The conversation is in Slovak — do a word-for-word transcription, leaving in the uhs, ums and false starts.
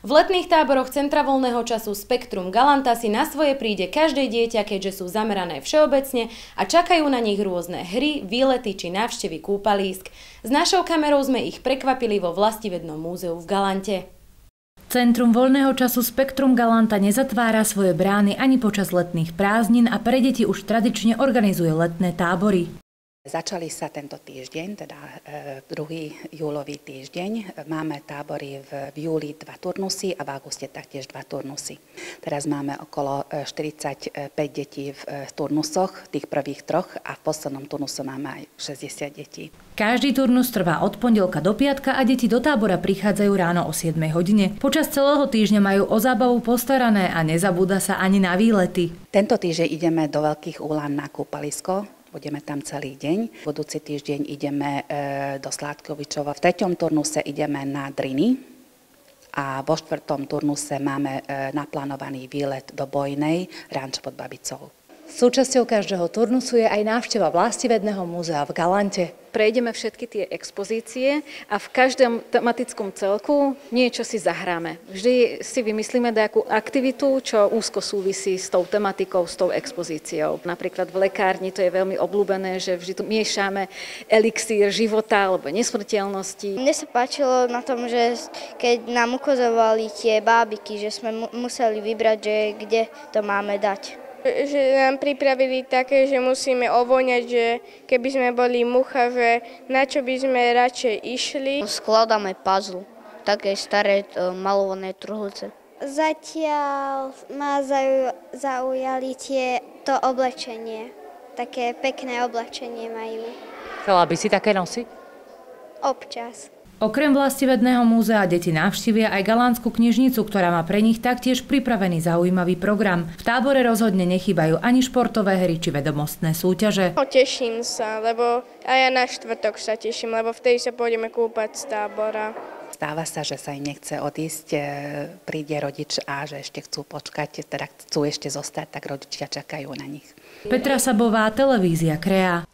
V letných táboroch Centra voľného času Spektrum Galanta si na svoje príde každé dieťa, keďže sú zamerané všeobecne a čakajú na nich rôzne hry, výlety či návštevy kúpalísk. S našou kamerou sme ich prekvapili vo Vlastivednom múzeu v Galante. Centrum voľného času Spektrum Galanta nezatvára svoje brány ani počas letných prázdnin a pre deti už tradične organizuje letné tábory. Začali sa tento týždeň, teda druhý júlový týždeň. Máme tábory v, v júli dva turnusy a v auguste taktiež dva turnusy. Teraz máme okolo štyridsaťpäť detí v turnusoch, tých prvých troch, a v poslednom turnuse máme aj šesťdesiat detí. Každý turnus trvá od pondelka do piatka a deti do tábora prichádzajú ráno o siedmej hodine. Počas celého týždňa majú o zábavu postarané a nezabúda sa ani na výlety. Tento týždeň ideme do Veľkých Úlan na kúpalisko. Budeme tam celý deň. Budúci týždeň ideme e, do Sládkovičova. V treťom turnuse ideme na Driny a vo štvrtom turnuse máme e, naplánovaný výlet do Bojnej, Ranč pod Babicou. Súčasťou každého turnusu je aj návšteva Vlastivedného múzea v Galante. Prejdeme všetky tie expozície a v každom tematickom celku niečo si zahráme. Vždy si vymyslíme nejakú aktivitu, čo úzko súvisí s tou tematikou, s tou expozíciou. Napríklad v lekárni to je veľmi obľúbené, že vždy tu miešame elixír života alebo nesmrteľnosti. Mne sa páčilo na tom, že keď nám ukazovali tie bábiky, že sme mu- museli vybrať, že kde to máme dať. Že nám pripravili také, že musíme ovoňať, že keby sme boli mucha, že na čo by sme radšej išli. Skladáme puzzle, také staré malované truhlice. Zatiaľ ma zaujali tie, to oblečenie. Také pekné oblečenie majú. Chcela by si také nosiť? Občas. Okrem Vlastivedného múzea deti navštívia aj Galantskú knižnicu, ktorá má pre nich taktiež pripravený zaujímavý program. V tábore rozhodne nechýbajú ani športové hry či vedomostné súťaže. No, teším sa, lebo aj ja na štvrtok sa teším, lebo vtedy sa pôjdeme kúpať z tábora. Stáva sa, že sa im nechce odísť, príde rodič a že ešte chcú počkať, teda chcú ešte zostať, tak rodičia čakajú na nich. Petra Sabová, televízia Krea.